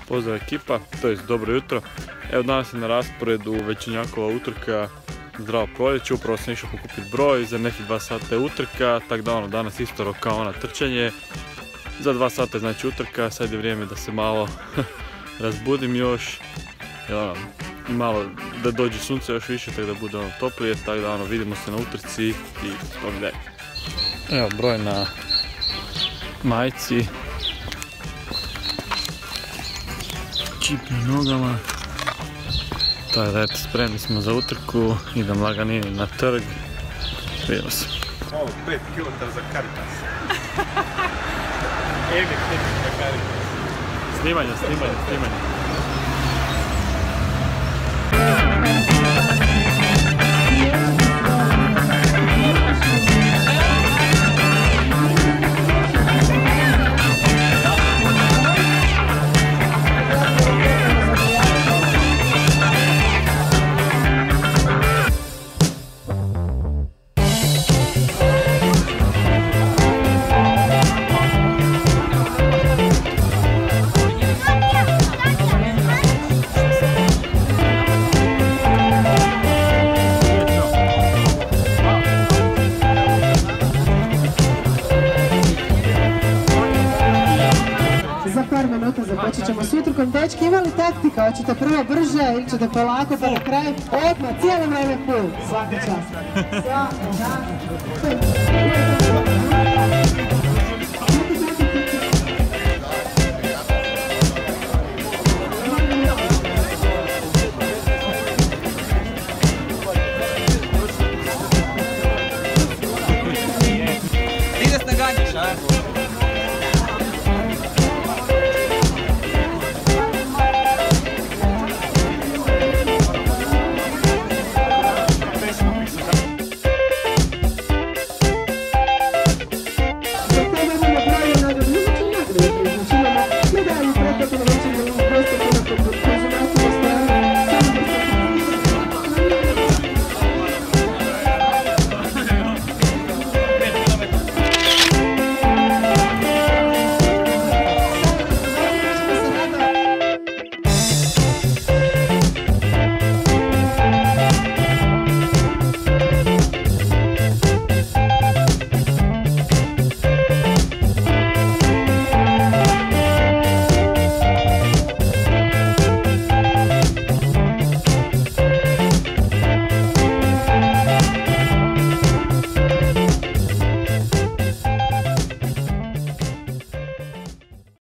Pozdrav ekipa, to je dobro jutro. Evo danas je na rasporedu Većenjakova utrka Zdravo proljeće. Upravo sam išao pokupiti broj, za nekih 2 sata je utrka, tako da danas isto kao ona trčanje. Za 2 sata je znači utrka, sad je vrijeme da se malo razbudim još. I malo da dođe sunce još više, tako da bude toplije, tako da vidimo se na utrci i to gdje. Evo broj na majici. Čip na nogama. Tako da eto, spremni smo za utrku, idem laganini na trg. Vidimo se. Ovo 5 km za Caritas. Evi 5 za Caritas. Snimanje. Započet ćemo s utrkom. Dečki, ima li taktika? Hoćete prvo brže ili ćete polako pa na kraju? Odmah, cijelo vrijeme full. Svaka čast. Svaka čast.